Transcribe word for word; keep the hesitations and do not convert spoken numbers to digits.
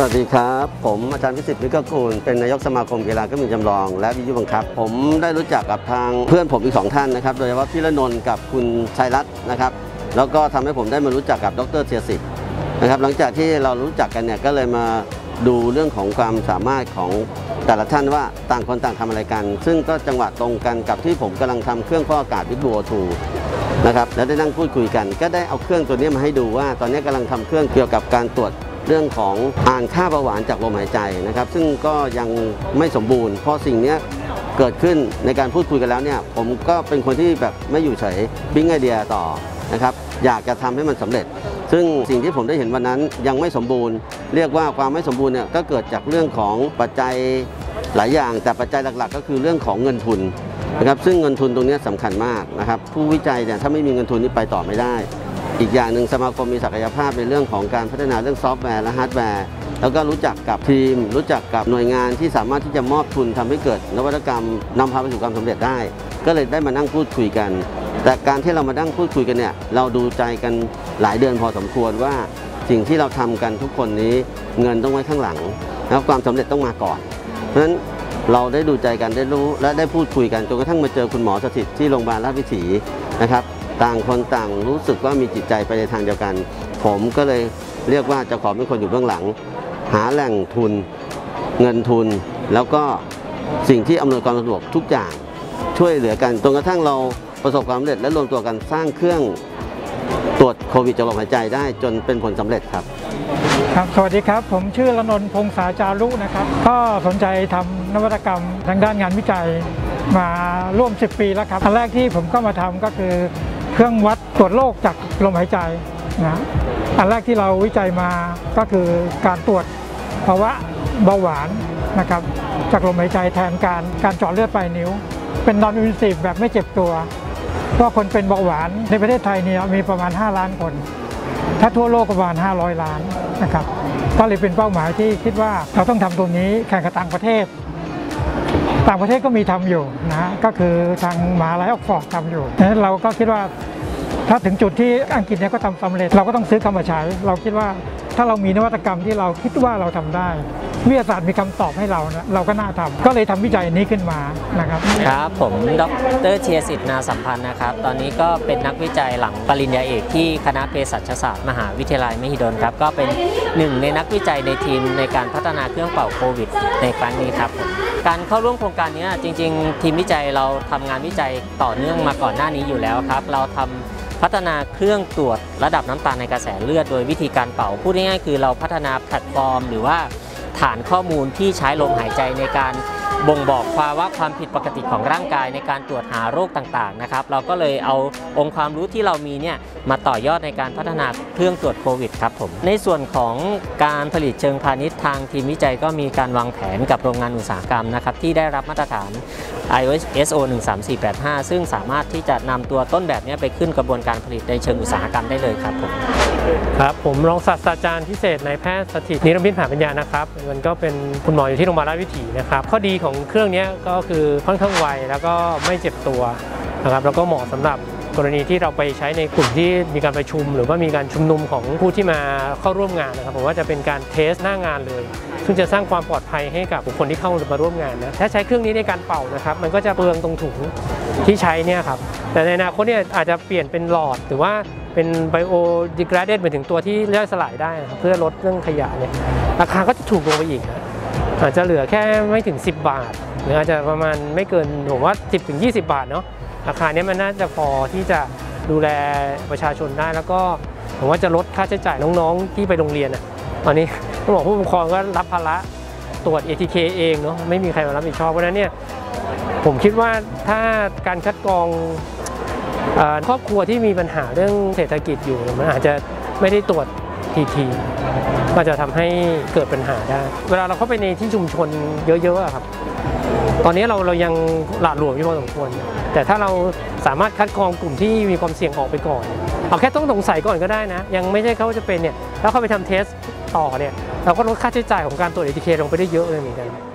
วัสดีครับผมอาจารย์วิสิทธิ์ มิตรกูลเป็นนายกสมาคมกีฬาเครื่องบินจำลองและวิทยุบังคับผมได้รู้จักกับทางเพื่อนผมอีกสองท่านนะครับโดยเฉพาะพี่ละนนท์กับคุณชัยรัตน์นะครับแล้วก็ทำให้ผมได้มารู้จักกับดรเทียสิทธิ์นะครับหลังจากที่เรารู้จักกันเนี่ยก็เลยมาดูเรื่องของความสามารถของแต่ละท่านว่าต่างคนต่างทำอะไรกันซึ่งก็จังหวะตรงกันกับที่ผมกำลังทำเครื่องฟอกอากาศวิทย์บัวทูนะครับแล้วได้นั่งพูดคุยกันก็ได้เอาเครื่องตัวนี้มาให้ดูว่าตอนนี้กำลังทำเครื่องเกี่ยวกับการตรวจเรื่องของอ่านค่าเบาหวานจากลมหายใจนะครับซึ่งก็ยังไม่สมบูรณ์เพราะสิ่งนี้เกิดขึ้นในการพูดคุยกันแล้วเนี่ยผมก็เป็นคนที่แบบไม่อยู่เฉยปิ๊งไอเดียต่อนะครับอยากจะทำให้มันสำเร็จซึ่งสิ่งที่ผมได้เห็นวันนั้นยังไม่สมบูรณ์เรียกว่าความไม่สมบูรณ์เนี่ยก็เกิดจากเรื่องของปัจจัยหลายอย่างแต่ปัจจัยหลักๆก็คือเรื่องของเงินทุนนะครับซึ่งเงินทุนตรงนี้สำคัญมากนะครับผู้วิจัยเนี่ยถ้าไม่มีเงินทุนนี่ไปต่อไม่ได้อีกอย่างหนึ่งสมาคมมีศักยภาพในเรื่องของการพัฒนาเรื่องซอฟต์แวร์และฮาร์ดแวร์แล้วก็รู้จักกับทีมรู้จักกับหน่วยงานที่สามารถที่จะมอบทุนทำให้เกิดนวัตกรรมนำพาไปสู่ความสำเร็จได้ก็เลยได้มานั่งพูดคุยกันแต่การที่เรามานั่งพูดคุยกันเนี่ยเราดูใจกันหลายเดือนพอสมควรว่าสิ่งที่เราทำกันทุกคนนี้เงินต้องไว้ข้างหลังแล้วความสำเร็จต้องมาก่อนเพราะฉะนั้นเราได้ดูใจกันได้รู้และได้พูดคุยกันจนกระทั่งมาเจอคุณหมอสถิตที่โรงพยาบาลราชวิถีนะครับต่างคนต่างรู้สึกว่ามีจิตใจไปในทางเดียวกันผมก็เลยเรียกว่าจะขอเป็นคนอยู่เบื้องหลังหาแหล่งทุนเงินทุนแล้วก็สิ่งที่อำนวยความสะดวกทุกอย่างช่วยเหลือกันจนกระทั่งเราประสบความสำเร็จและรวมตัวกันสร้างเครื่องตรวจโควิดจากลมหายใจได้จนเป็นผลสำเร็จครับครับสวัสดีครับผมชื่อละนนท์พงษาจารุนะครับก็สนใจทำนวัตกรรมทางด้านงานวิจัยมาร่วมสิบปีแล้วครับอันแรกที่ผมก็มาทำก็คือเครื่องวัดตรวจโรคจากลมหายใจนะอันแรกที่เราวิจัยมาก็คือการตรวจภาวะเบาหวานนะครับจากลมหายใจแทนการการเจาะเลือดปลายนิ้วเป็น non invasive แบบไม่เจ็บตัวเพราะคนเป็นเบาหวานในประเทศไทยเนี่ยมีประมาณห้าล้านคนถ้าทั่วโลกประมาณห้าร้อยล้านนะครับก็เลยเป็นเป้าหมายที่คิดว่าเราต้องทำตรงนี้แข่งกับต่างประเทศต่างประเทศก็มีทำอยู่นะก็คือทางมหาวิทยาลัยออกฟอร์ดทำอยู่นั้นเราก็คิดว่าถ้าถึงจุดที่อังกฤษเนี่ยก็ทำสำเร็จเราก็ต้องซื้อเข้ามาใช้เราคิดว่าถ้าเรามีนวัตกรรมที่เราคิดว่าเราทำได้วิทยาศาสตร์มีคำตอบให้เรานะเราก็น่าทำก็เลยทำวิจัยนี้ขึ้นมานะครับครับผมดร.เทียสิทธิ์นาสัมพันธ์นะครับตอนนี้ก็เป็นนักวิจัยหลังปริญญาเอกที่คณะเภสัชศาสตร์มหาวิทยาลัยมหิดลครับก็เป็นหนึ่งในนักวิจัยในทีมในการพัฒนาเครื่องเป่าโควิดในครั้งนี้ครับการเข้าร่วมโครงการนี้จริงๆทีมวิจัยเราทำงานวิจัยต่อเนื่องมาก่อนหน้านี้อยู่แล้วครับเราทำพัฒนาเครื่องตรวจระดับน้ำตาลในกระแสเลือดโดยวิธีการเป่าพูดง่ายๆคือเราพัฒนาแพลตฟอร์มหรือว่าฐานข้อมูลที่ใช้ลมหายใจในการบ่งบอกภาวะความผิดปกติของร่างกายในการตรวจหาโรคต่างๆนะครับเราก็เลยเอาองค์ความรู้ที่เรามีเนี่ยมาต่อยอดในการพัฒนาเครื่องตรวจโควิดครับผมในส่วนของการผลิตเชิงพาณิชย์ทางทีมวิจัยก็มีการวางแผนกับโรงงานอุตสาหกรรมนะครับที่ได้รับมาตรฐาน ไอ เอส โอ หนึ่งสามสี่แปดห้า ซึ่งสามารถที่จะนำตัวต้นแบบนี้ไปขึ้นกระบวนการผลิตในเชิงอุตสาหกรรมได้เลยครับผมครับผมรองศาสตราจารย์พิเศษนายแพทย์สถิตนิรมิตผาปัญญานะครับมันก็เป็นคุณหมออยู่ที่โรงพยาบาลราชวิถีนะครับข้อดีของเครื่องนี้ก็คือค่อนข้างไวแล้วก็ไม่เจ็บตัวนะครับแล้วก็เหมาะสำหรับกรณีที่เราไปใช้ในกลุ่มที่มีการประชุมหรือว่ามีการชุมนุมของผู้ที่มาเข้าร่วมงานนะครับผมว่าจะเป็นการเทสหน้างานเลยซึ่งจะสร้างความปลอดภัยให้กับบุคคลที่เข้ามาร่วมงานนะถ้าใช้เครื่องนี้ในการเป่านะครับมันก็จะเปลืองตรงถุงที่ใช้เนี่ยครับแต่ในอนาคตเนี่ยอาจจะเปลี่ยนเป็นหลอดหรือว่าเป็นไบโอดีเกรเดตไปถึงตัวที่ย่อยสลายได้เพื่อลดเรื่องขยะเนี่ยราคาก็จะถูกลงไปอีกอาจจะเหลือแค่ไม่ถึงสิบบาทหรืออาจจะประมาณไม่เกินผมว่า สิบถึงยี่สิบ บาทเนาะราคานี้มันน่าจะพอที่จะดูแลประชาชนได้แล้วก็ผมว่าจะลดค่าใช้จ่ายน้องๆที่ไปโรงเรียนอ่ะตอนนี้ต้องบอกผู้ปกครองก็รับภาระตรวจ เอ ที เค เองเนาะไม่มีใครมารับผิดชอบเพราะนั้นเนี่ยผมคิดว่าถ้าการคัดกรองครอบครัวที่มีปัญหาเรื่องเศรษฐกิจอยู่มันอาจจะไม่ได้ตรวจทีๆก็จะทำให้เกิดปัญหาได้เวลาเราเข้าไปในที่ชุมชนเยอะๆครับตอนนี้เราเรายังหละหลวมอยู่พอสมควรแต่ถ้าเราสามารถคัดกรองกลุ่มที่มีความเสี่ยงออกไปก่อนเอาแค่ต้องสงสัยก่อนก็ได้นะยังไม่ใช่เขาจะเป็นเนี่ยแล้วเข้าไปทำเทสต่อเนี่ยเราก็ลดค่าใช้จ่ายของการตรวจ เอ ที เค ลงไปได้เยอะเลยเหมือนกัน